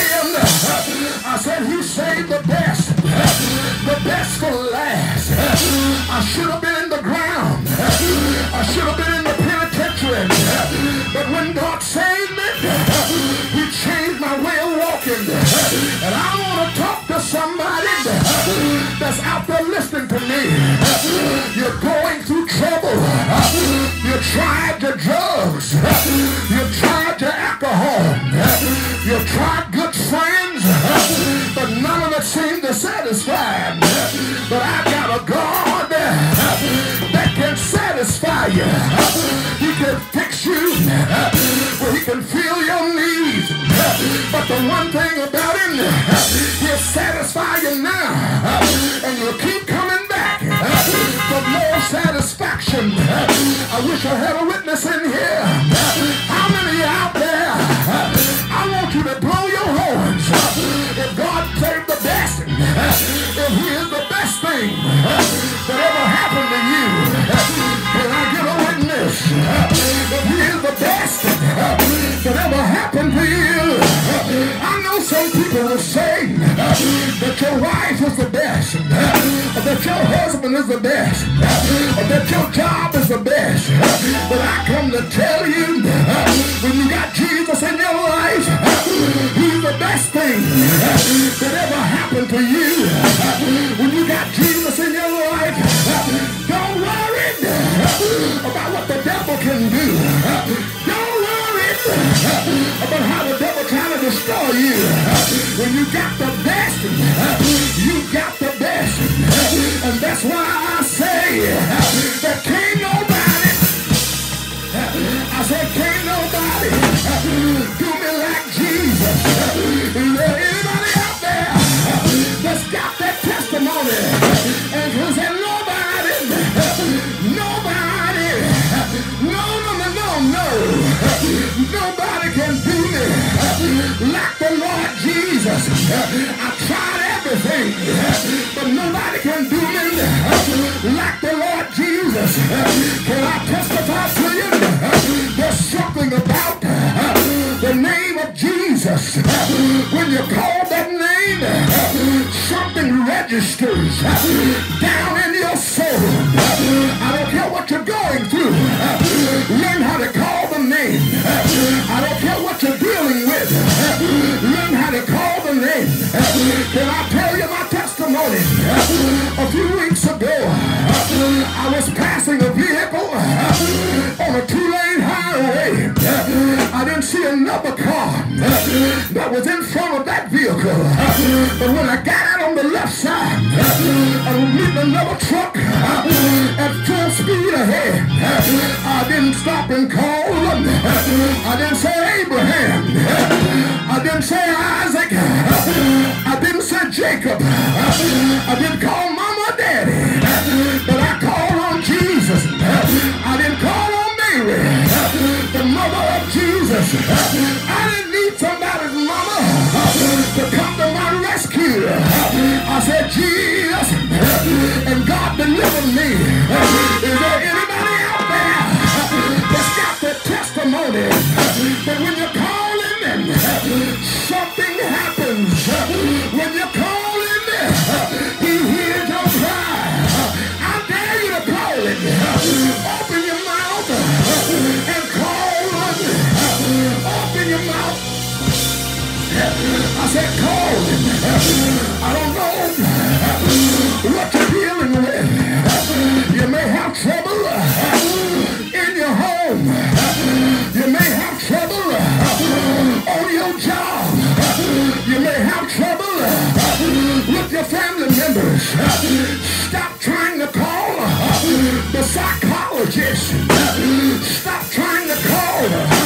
Speaker 1: I said he saved the best, the best for last. I should have been in the ground, I should have been in the penitentiary, but when God saved me, he changed my way of walking. And I want to talk to somebody that's out there listening to me. You're going through trouble. You tried your drugs. You tried your alcohol. You tried good friends, but none of it seemed to satisfy. But I got a God that can satisfy you. He can fix you where he can feel your needs. But the one thing about him, he'll satisfy you now, and you'll keep coming back for more satisfaction. I wish I had a witness in here. How many out there? I want you to blow your horns. If God saved the best, if he is the best thing that ever happened to you, can I get a witness? If he is the best that ever happened to you. I know some people will say that your wife is the best, or that your husband is the best, or that your job is the best. But I come to tell you, when you got Jesus in your life, he's the best thing that ever happened to you. When you got Jesus in your life, don't worry about what the devil can do. Don't worry about how the devil trying to destroy you. When you got the best, you got the best. And that's why I say that can't nobody, I said can't nobody do me like Jesus. Is there anybody out there that's got that testimony and can say nobody, nobody, no, no, no, no, no, nobody can do me like the Lord Jesus. I tried everything, but nobody can do me like the Lord Jesus. Can I testify to you? There's something about the name of Jesus. When you call that name, something registers down in your soul. I don't care what you're going through. Learn how to call the name. I don't care what you're dealing with. Learn how to call the name. Can I tell you my testimony? A few weeks ago, I was passing a vehicle on a two-lane highway. I didn't see another car that was in front of that vehicle. But when I got out on the left side, I was meeting another truck at full speed ahead. I didn't stop and call them. I didn't say Abraham. I didn't say Isaac. I didn't say Jacob. I didn't call Mama or Daddy. But I called on Jesus. I didn't call on Mary, the mother of Jesus. I didn't need somebody's mama to come to my rescue. I said, Jesus, and God delivered me. Is there anybody out there that's got the testimony that when you call him, something happens? When you call him, he hears your cry. I dare you to call him. Open your mouth and call him. Open your mouth. I said call him. I don't know what you're dealing with. You may have trouble in your home. You may have trouble on your job. You may have trouble with your family members. Stop trying to call the psychologist. Stop trying to call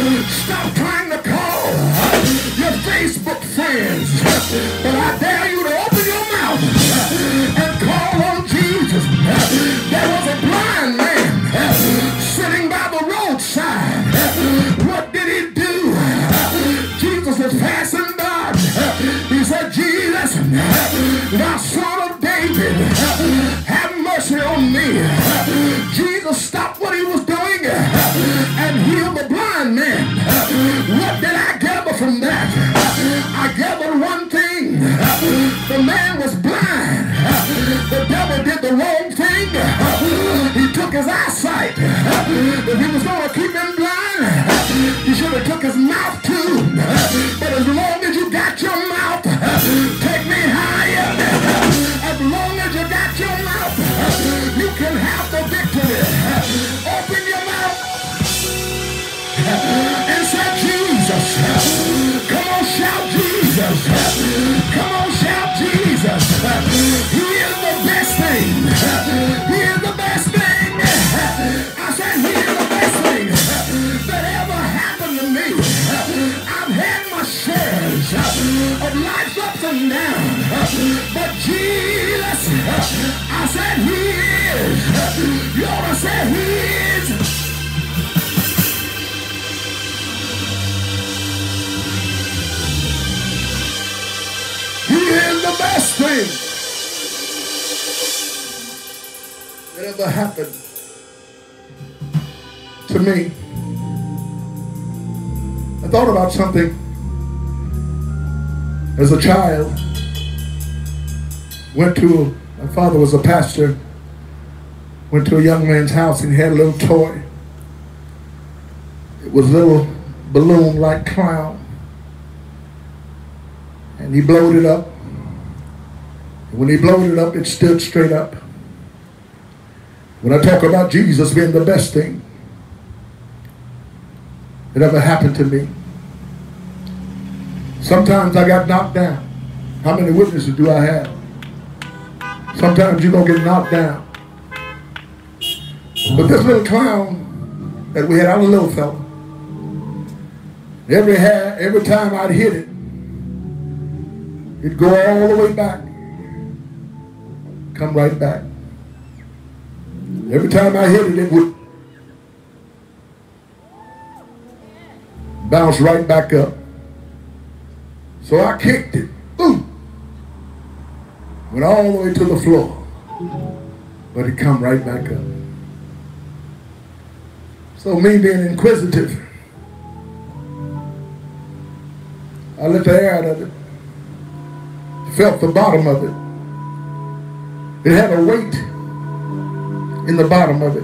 Speaker 1: Stop trying to call your Facebook friends. But I dare you to open your mouth and call on Jesus. There was a blind man sitting by the roadside. What did he do? Jesus was passing by. He said, Jesus, thou son of David, have mercy on me. Jesus stopped what he was doing and healed the blind man. What did I gather from that? I gathered one thing. The man was blind. The devil did the wrong thing. He took his eyesight. If he was going to keep him blind, he should have took his mouth too. But as long as you got your mouth, take me higher. As long as you got your mouth, you can have the victory. Open your mouth and say, Jesus. Come on, shout Jesus. Come on, shout Jesus. He is the best thing. He is the best thing. I said he is the best thing that ever happened to me. I've had my shares of life's ups and downs, but Jesus, I said he is. You ought to say he is. He is the best thing that ever happened to me. I thought about something as a child. Went to, my father was a pastor, went to a young man's house and he had a little toy. It was a little balloon-like clown. And he blowed it up. And when he blowed it up, it stood straight up. When I talk about Jesus being the best thing that ever happened to me, sometimes I got knocked down. How many witnesses do I have? Sometimes you're going to get knocked down. But this little clown that we had, I was a little fella. Every, hair, every time I'd hit it, it'd go all the way back, come right back. Every time I hit it, it would bounce right back up. So I kicked it, boom, went all the way to the floor, but it come right back up. So me being inquisitive, I let the air out of it. Felt the bottom of it. It had a weight in the bottom of it.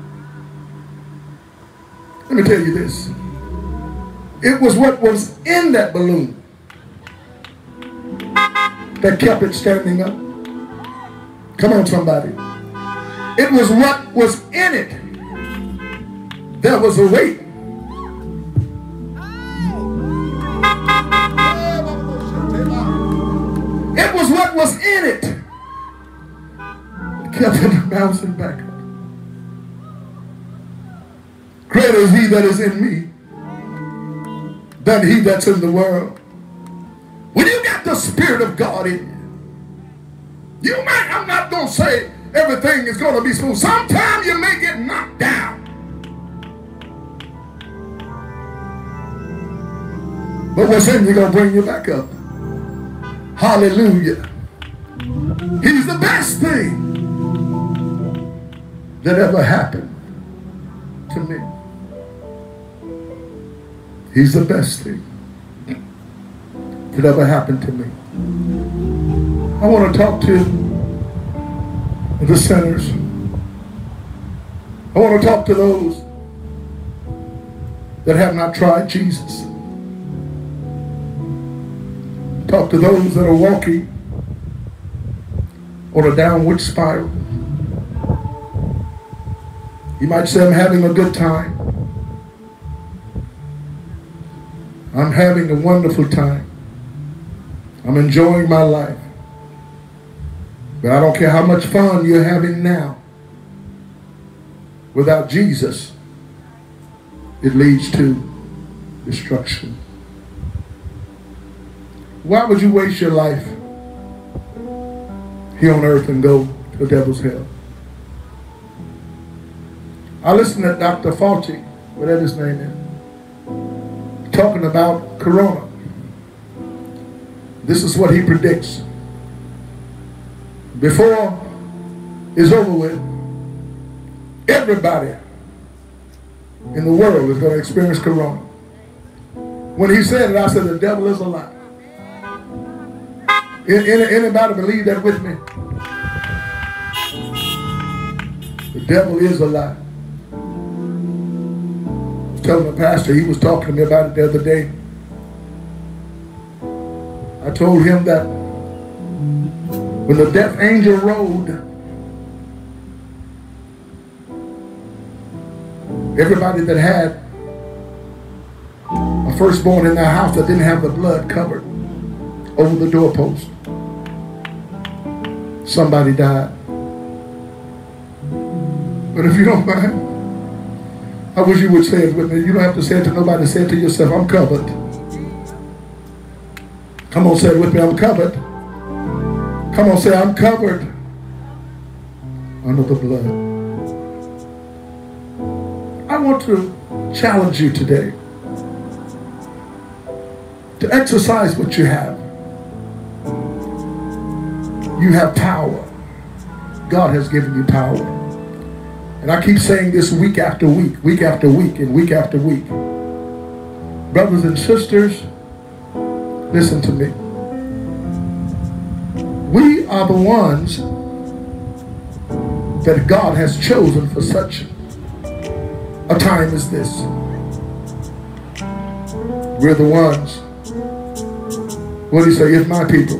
Speaker 1: Let me tell you this. It was what was in that balloon that kept it standing up. Come on, somebody. It was what was in it. There was a weight. It was what was in it. It kept it bouncing back up. Greater is he that is in me than he that's in the world. When you got the Spirit of God in you, you might, I'm not going to say everything is going to be smooth. Sometimes you may get knocked down. But what's in you going to bring you back up. Hallelujah. He's the best thing that ever happened to me. He's the best thing that ever happened to me. I want to talk to the sinners. I want to talk to those that have not tried Jesus. Talk to those that are walking on a downward spiral. You might say, I'm having a good time. I'm having a wonderful time. I'm enjoying my life. But I don't care how much fun you're having now. Without Jesus, it leads to destruction. Why would you waste your life here on earth and go to the devil's hell? I listened to Doctor Fauci, whatever his name is, talking about corona. This is what he predicts. Before it's over with, everybody in the world is going to experience corona. When he said it, I said, the devil is a lie. Anybody believe that with me? The devil is a lie. I was telling the pastor, he was talking to me about it the other day. I told him that when the death angel rode, everybody that had a firstborn in their house that didn't have the blood covered over the doorpost, somebody died. But if you don't mind, I wish you would say it with me. You don't have to say it to nobody. Say it to yourself. I'm covered. Come on, say it with me. I'm covered. Come on, say I'm covered under the blood. I want to challenge you today to exercise what you have. You have power. God has given you power. And I keep saying this week after week, week after week, and week after week. Brothers and sisters, listen to me. We are the ones that God has chosen for such a time as this. We're the ones. What do you say? If my people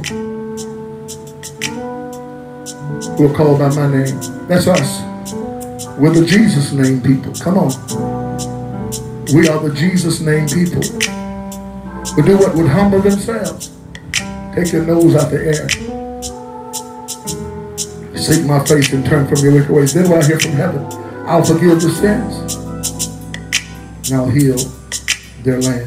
Speaker 1: who are called by my name. That's us. We're the Jesus name people. Come on. We are the Jesus name people. We do what would humble themselves. Take your nose out the air. Seek my face and turn from your wicked ways. Then will I hear from heaven. I'll forgive the sins. And I'll heal their land.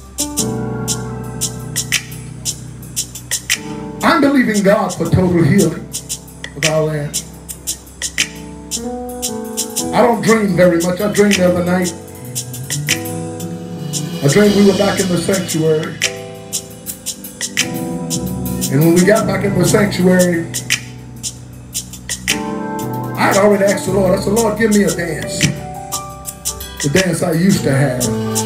Speaker 1: I'm believing God for total healing of our land. I don't dream very much. I dreamed the other night. I dreamed we were back in the sanctuary. And when we got back in the sanctuary, I had already asked the Lord. I said, Lord, give me a dance. The dance I used to have.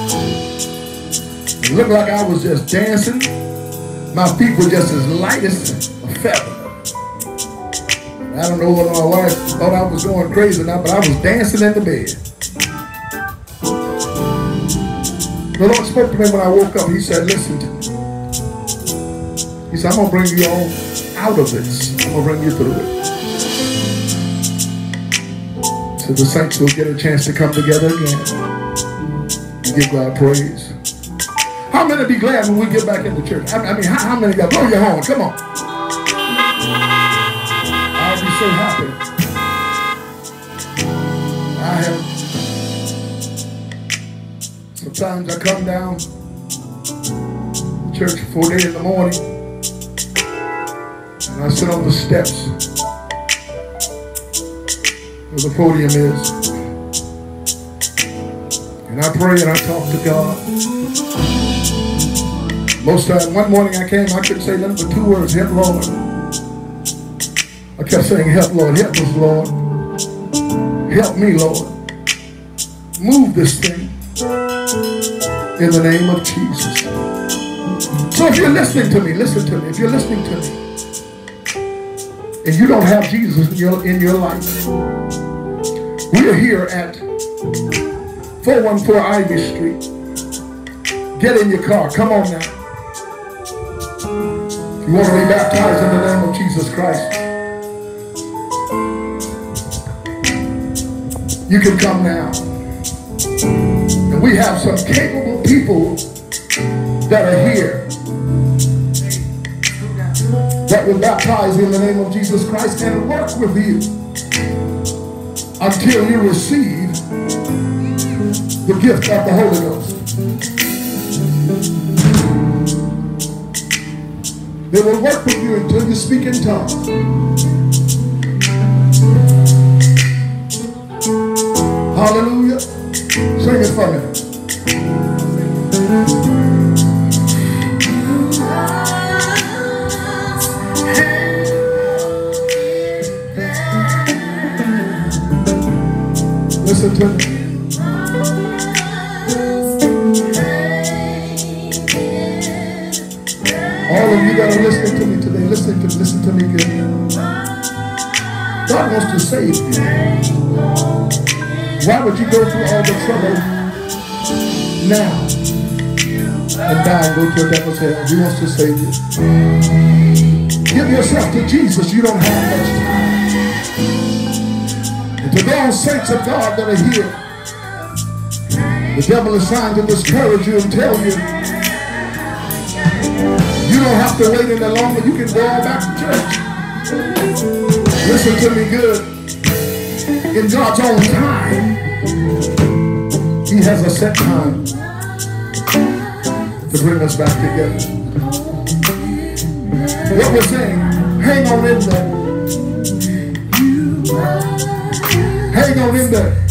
Speaker 1: It looked like I was just dancing. My feet were just as light as a feather. I don't know whether my wife thought I was going crazy or not, but I was dancing in the bed. The Lord spoke to me when I woke up. He said, listen to me. He said, I'm going to bring you all out of this. I'm going to bring you through it. So the saints will get a chance to come together again and give God praise. How many be glad when we get back into church? I mean, how, how many got blow your horn? Come on. I'll be so happy. I have. Sometimes I come down to church four days in the morning and I sit on the steps where the podium is. And I pray and I talk to God. Most times, one morning I came, I couldn't say nothing but two words, help Lord. I kept saying, help Lord, help us Lord. Help me Lord. Move this thing in the name of Jesus. So if you're listening to me, listen to me. If you're listening to me and you don't have Jesus in your, in your life, we are here at four one four Ivy Street. Get in your car. Come on now. If you want to be baptized in the name of Jesus Christ, you can come now. And we have some capable people that are here that will baptize in the name of Jesus Christ and work with you until you receive the gift of the Holy Ghost. They will work with you until you speak in tongues. Hallelujah. Sing it for me. Listen to me. All of you that are listening to me today, listen to listen to me good. God wants to save you. Why would you go through all the trouble now and die and go to a devil's hell? He wants to save you. Give yourself to Jesus. You don't have much time. And to those saints of God that are here, the devil is trying to discourage you and tell you you don't have to wait any longer. You can go on back to church. Listen to me good. In God's own time, He has a set time to bring us back together. What we're saying, hang on in there. Hang on in there.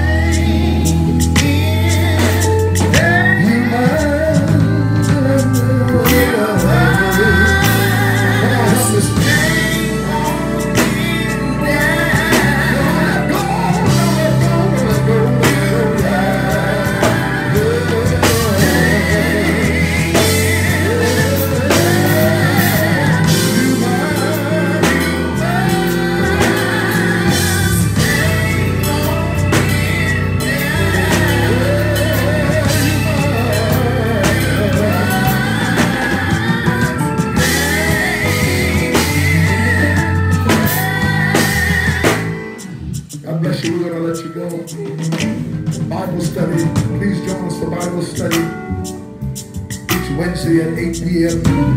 Speaker 1: Bible study. Please join us for Bible study each Wednesday at eight p m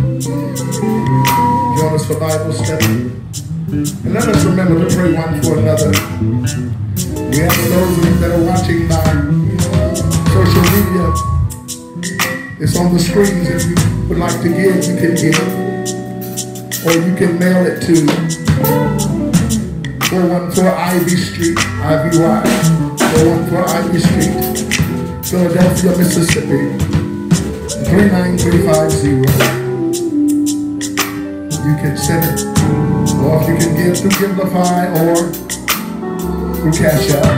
Speaker 1: Join us for Bible study. And let us remember to pray one for another. We have those of you that are watching by social media. It's on the screens. If you would like to give, you can give. Or you can mail it to four one four Ivy Street, I V Y, four one four Ivy Street, Philadelphia, Mississippi, three nine three five zero. You can send it, or if you can give through Givelify or through Cash App.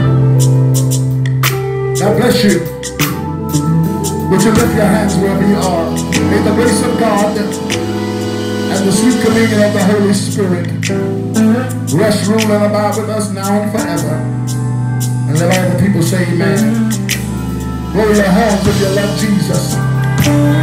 Speaker 1: God bless you. Would you lift your hands wherever you are? May the grace of God and the sweet communion of the Holy Spirit rest, rule, and abide with us now and forever. And let all the people say amen. Blow your hands if you love Jesus.